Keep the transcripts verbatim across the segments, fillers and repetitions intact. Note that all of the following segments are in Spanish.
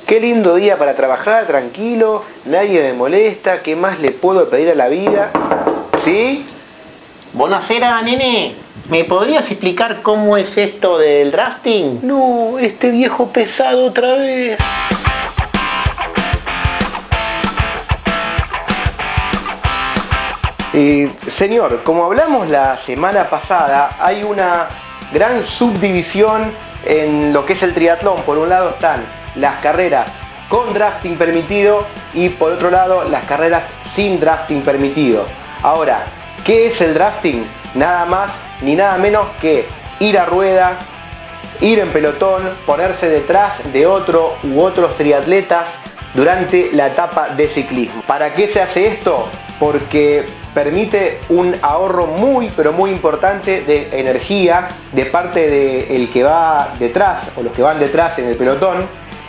Qué lindo día para trabajar, tranquilo, nadie me molesta, ¿qué más le puedo pedir a la vida? ¿Sí? Buonasera, nene. ¿Me podrías explicar cómo es esto del drafting? No, este viejo pesado otra vez. Eh, señor, como hablamos la semana pasada, hay una gran subdivisión en lo que es el triatlón. Por un lado están las carreras con drafting permitido y por otro lado las carreras sin drafting permitido. Ahora, ¿qué es el drafting? Nada más ni nada menos que ir a rueda, ir en pelotón, ponerse detrás de otro u otros triatletas durante la etapa de ciclismo. ¿Para qué se hace esto? Porque permite un ahorro muy pero muy importante de energía de parte del que va detrás o los que van detrás en el pelotón,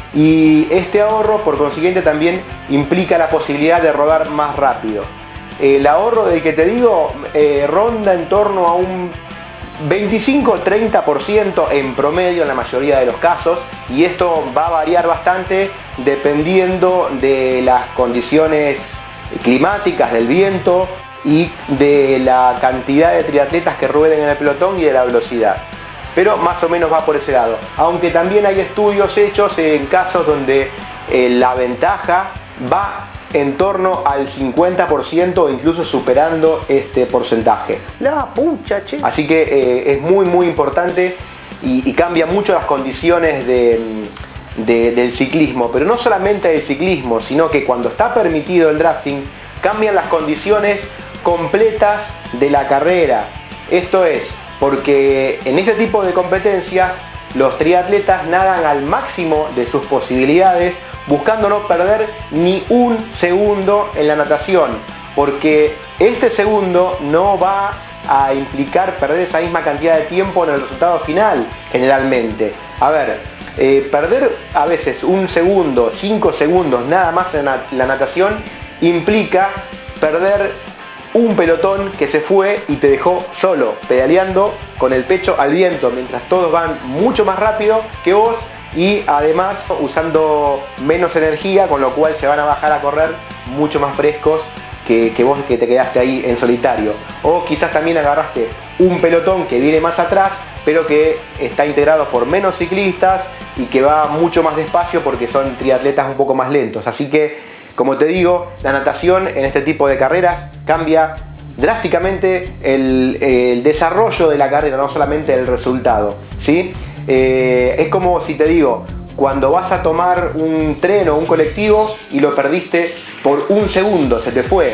y este ahorro por consiguiente también implica la posibilidad de rodar más rápido. El ahorro del que te digo eh, ronda en torno a un veinticinco a treinta por ciento en promedio en la mayoría de los casos, y esto va a variar bastante dependiendo de las condiciones climáticas, del viento y de la cantidad de triatletas que rueden en el pelotón y de la velocidad. Pero más o menos va por ese lado. Aunque también hay estudios hechos en casos donde eh, la ventaja va en torno al cincuenta por ciento o incluso superando este porcentaje. La pucha, che. Así que eh, es muy muy importante y, y cambia mucho las condiciones de, de, del ciclismo. Pero no solamente del ciclismo, sino que cuando está permitido el drafting, cambian las condiciones completas de la carrera. Esto es porque en este tipo de competencias los triatletas nadan al máximo de sus posibilidades, buscando no perder ni un segundo en la natación, porque este segundo no va a implicar perder esa misma cantidad de tiempo en el resultado final, generalmente. A ver, eh, perder a veces un segundo, cinco segundos nada más en la natación implica perder un pelotón que se fue y te dejó solo, pedaleando con el pecho al viento, mientras todos van mucho más rápido que vos y además usando menos energía, con lo cual se van a bajar a correr mucho más frescos que, que vos que te quedaste ahí en solitario. O quizás también agarraste un pelotón que viene más atrás, pero que está integrado por menos ciclistas y que va mucho más despacio porque son triatletas un poco más lentos. Así que, como te digo, la natación en este tipo de carreras cambia drásticamente el, el desarrollo de la carrera, no solamente el resultado, ¿sí? Eh, es como si te digo, cuando vas a tomar un tren o un colectivo y lo perdiste por un segundo, se te fue.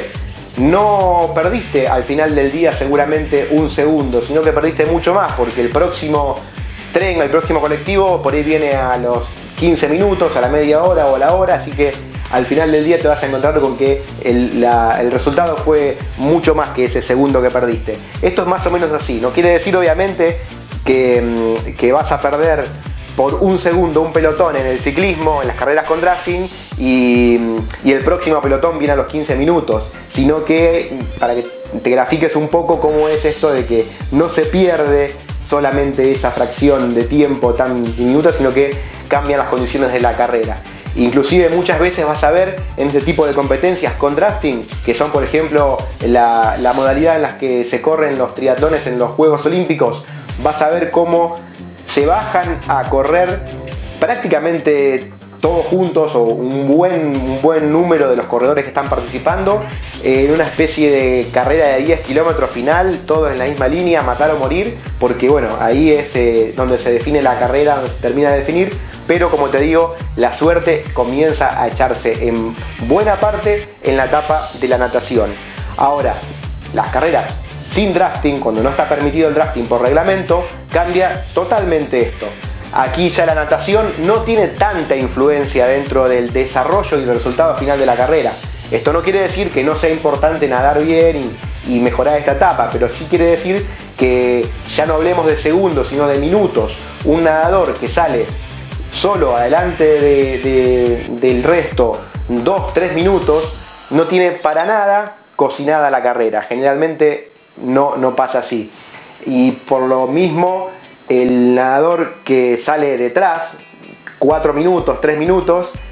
No perdiste al final del día seguramente un segundo, sino que perdiste mucho más, porque el próximo tren, el próximo colectivo por ahí viene a los quince minutos, a la media hora o a la hora, así que al final del día te vas a encontrar con que el, la, el resultado fue mucho más que ese segundo que perdiste. Esto es más o menos así. No quiere decir obviamente que, que vas a perder por un segundo un pelotón en el ciclismo, en las carreras con drafting, y, y el próximo pelotón viene a los quince minutos, sino que para que te grafiques un poco cómo es esto de que no se pierde solamente esa fracción de tiempo tan diminuta, sino que cambian las condiciones de la carrera. Inclusive muchas veces vas a ver en este tipo de competencias con drafting, que son por ejemplo la, la modalidad en la que se corren los triatlones en los Juegos Olímpicos, vas a ver cómo se bajan a correr prácticamente todos juntos, o un buen, un buen número de los corredores que están participando, en una especie de carrera de diez kilómetros final, todos en la misma línea, matar o morir, porque bueno, ahí es eh, donde se define la carrera, donde se termina de definir. Pero como te digo, la suerte comienza a echarse en buena parte en la etapa de la natación. Ahora, las carreras sin drafting, cuando no está permitido el drafting por reglamento, cambia totalmente esto. Aquí ya la natación no tiene tanta influencia dentro del desarrollo y del resultado final de la carrera. Esto no quiere decir que no sea importante nadar bien y, y mejorar esta etapa, pero sí quiere decir que ya no hablemos de segundos, sino de minutos. Un nadador que sale solo adelante de, de, del resto dos tres minutos no tiene para nada cocinada la carrera. Generalmente no, no pasa así, y por lo mismo el nadador que sale detrás cuatro minutos, tres minutos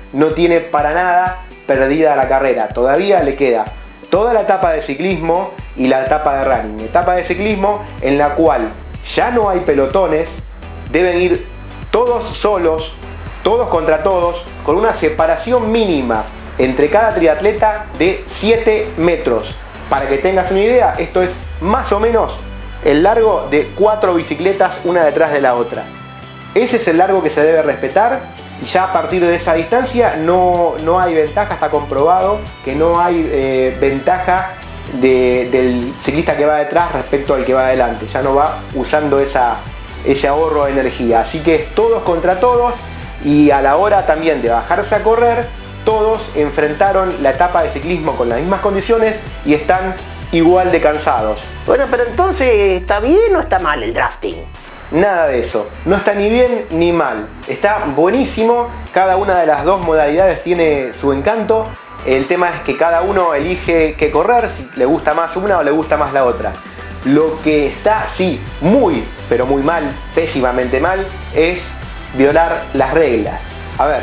no tiene para nada perdida la carrera. Todavía le queda toda la etapa de ciclismo y la etapa de running. Etapa de ciclismo en la cual ya no hay pelotones, deben ir todos solos, todos contra todos, con una separación mínima entre cada triatleta de siete metros. Para que tengas una idea, esto es más o menos el largo de cuatro bicicletas una detrás de la otra. Ese es el largo que se debe respetar, y ya a partir de esa distancia no, no hay ventaja. Está comprobado que no hay eh, ventaja de, del ciclista que va detrás respecto al que va adelante. Ya no va usando esa, ese ahorro de energía. Así que es todos contra todos, y a la hora también de bajarse a correr, todos enfrentaron la etapa de ciclismo con las mismas condiciones y están igual de cansados. Bueno, pero entonces, ¿está bien o está mal el drafting? Nada de eso, no está ni bien ni mal, está buenísimo. Cada una de las dos modalidades tiene su encanto. El tema es que cada uno elige qué correr, si le gusta más una o le gusta más la otra. Lo que está, sí, muy, pero muy mal, pésimamente mal, es violar las reglas. A ver,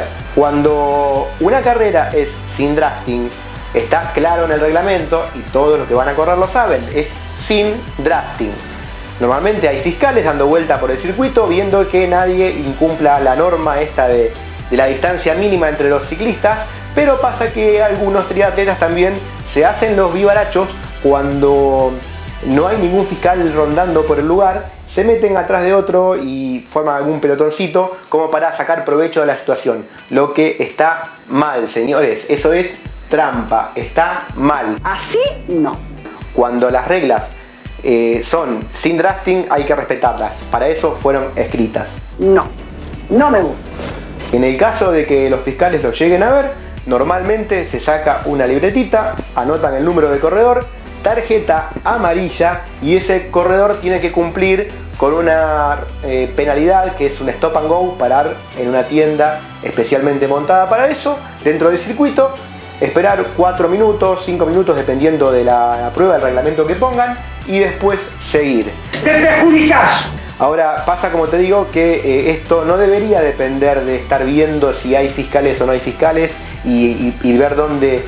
cuando una carrera es sin drafting, está claro en el reglamento, y todos los que van a correr lo saben, es sin drafting. Normalmente hay fiscales dando vuelta por el circuito viendo que nadie incumpla la norma esta de, de la distancia mínima entre los ciclistas, pero pasa que algunos triatletas también se hacen los vivarachos cuando no hay ningún fiscal rondando por el lugar, se meten atrás de otro y forman algún pelotoncito como para sacar provecho de la situación. Lo que está mal, señores, eso es trampa, está mal. Así no. Cuando las reglas Eh, son sin drafting, hay que respetarlas. Para eso fueron escritas. No, no me gusta. En el caso de que los fiscales lo lleguen a ver, normalmente se saca una libretita, anotan el número de corredor, tarjeta amarilla, y ese corredor tiene que cumplir con una eh, penalidad que es un stop and go, parar en una tienda especialmente montada para eso, dentro del circuito, esperar cuatro minutos, cinco minutos, dependiendo de la, la prueba, del reglamento que pongan, y después seguir. ¡Te perjudicas! Ahora pasa, como te digo, que eh, esto no debería depender de estar viendo si hay fiscales o no hay fiscales y, y, y ver dónde,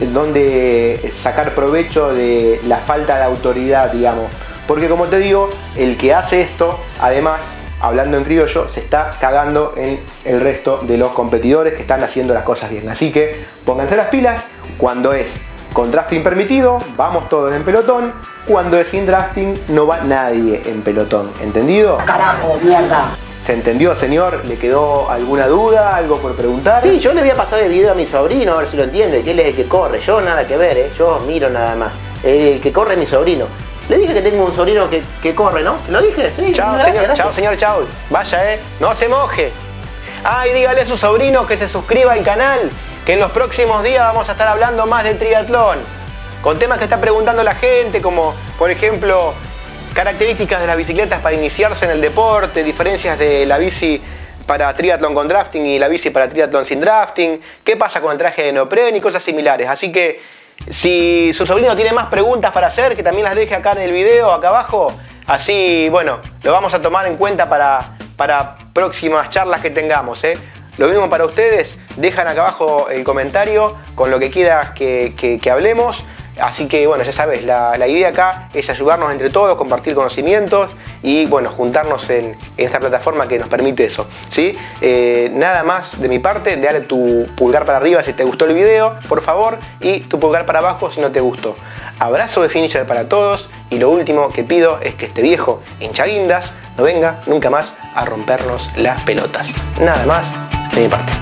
dónde sacar provecho de la falta de autoridad, digamos. Porque, como te digo, el que hace esto, además, hablando en criollo, se está cagando en el resto de los competidores que están haciendo las cosas bien. Así que pónganse las pilas. Cuando es con drafting permitido, vamos todos en pelotón. Cuando es sin drafting, no va nadie en pelotón. ¿Entendido? ¡Carajo, mierda! ¿Se entendió, señor? ¿Le quedó alguna duda? ¿Algo por preguntar? Sí, yo le voy a pasar el video a mi sobrino a ver si lo entiende, que él es el que corre. Yo nada que ver, ¿eh? Yo miro nada más. El que corre es mi sobrino. Le dije que tengo un sobrino que, que corre, ¿no? ¿Se lo dije? Sí. Chao, gracias, señor, gracias. chao, señor, chao. Vaya, eh. No se moje. Ah, y dígale a su sobrino que se suscriba al canal, que en los próximos días vamos a estar hablando más de triatlón, con temas que está preguntando la gente, como, por ejemplo, características de las bicicletas para iniciarse en el deporte, diferencias de la bici para triatlón con drafting y la bici para triatlón sin drafting, qué pasa con el traje de neopreno y cosas similares. Así que, si su sobrino tiene más preguntas para hacer, que también las deje acá en el video, acá abajo. Así, bueno, lo vamos a tomar en cuenta para, para próximas charlas que tengamos, ¿eh? Lo mismo para ustedes, dejan acá abajo el comentario con lo que quieras que, que, que hablemos. Así que, bueno, ya sabes, la, la idea acá es ayudarnos entre todos, compartir conocimientos y, bueno, juntarnos en, en esta plataforma que nos permite eso, ¿sí? Eh, nada más de mi parte, dale tu pulgar para arriba si te gustó el video, por favor, y tu pulgar para abajo si no te gustó. Abrazo de finisher para todos, y lo último que pido es que este viejo hinchaguindas no venga nunca más a rompernos las pelotas. Nada más de mi parte.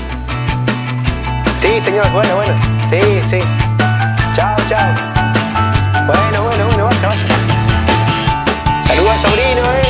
Sí, señor, bueno, bueno, sí, sí. Chao, chao. Bueno, bueno, bueno, vaya, vaya. Saludos al sobrino, eh.